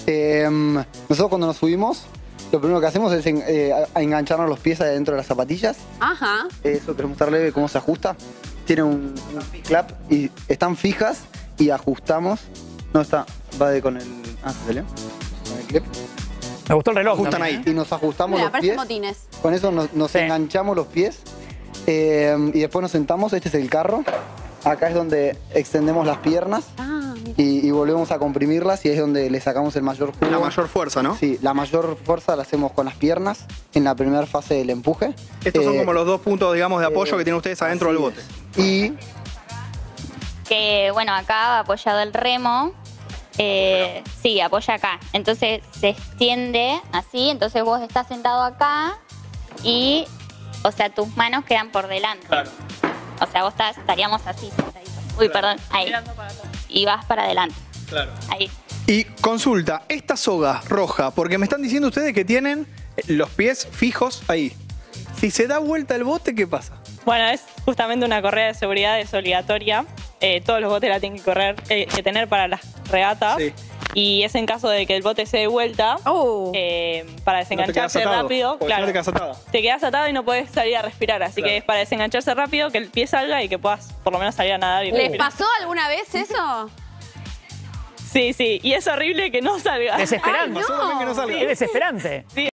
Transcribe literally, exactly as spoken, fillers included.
Eh, nosotros cuando nos subimos, lo primero que hacemos es en, eh, a- a engancharnos los pies adentro de las zapatillas. Ajá. Eso queremos mostrar leve cómo se ajusta. Tiene un, un clap y están fijas y ajustamos. No está, va de con el... Ah, ¿se salió? Con el clip. Me gustó el reloj. Ajustan también, ahí. ¿eh? Y nos ajustamos Mira, los parecen pies. botines. Con eso nos, nos Sí. enganchamos los pies. Eh, y después nos sentamos. Este es el carro. Acá es donde extendemos las piernas. Ah, mira. Y, y volvemos a comprimirlas y es donde le sacamos el mayor jugo. La mayor fuerza, ¿no? Sí, la mayor fuerza la hacemos con las piernas en la primera fase del empuje. Estos son Eh, como los dos puntos, digamos, de apoyo eh, que tienen ustedes adentro así del bote. es. Y Que bueno, acá apoyado el remo, eh, sí, apoya acá. Entonces se extiende así, entonces vos estás sentado acá y, o sea, tus manos quedan por delante. Claro. O sea, vos estás, estaríamos así, sentaditos. Uy, perdón, ahí. Y vas para adelante, Claro. ahí. Y consulta, esta soga roja, porque me están diciendo ustedes que tienen los pies fijos ahí. Si se da vuelta el bote, ¿qué pasa? Bueno, es justamente una correa de seguridad, es obligatoria. Eh, todos los botes la tienen que, correr, eh, que tener para las regatas. Sí. Y es en caso de que el bote se dé vuelta, Oh. eh, para No te quedas desengancharse atado, rápido. porque si Claro, no te quedas atado. te quedas atado y no puedes salir a respirar. Así Claro. que es para desengancharse rápido, que el pie salga y que puedas por lo menos salir a nadar y ¿Les respirar. pasó alguna vez eso? Sí, sí. Y es horrible que no salga. Desesperante. Ay, Pasó también que no salga. Es desesperante. Sí,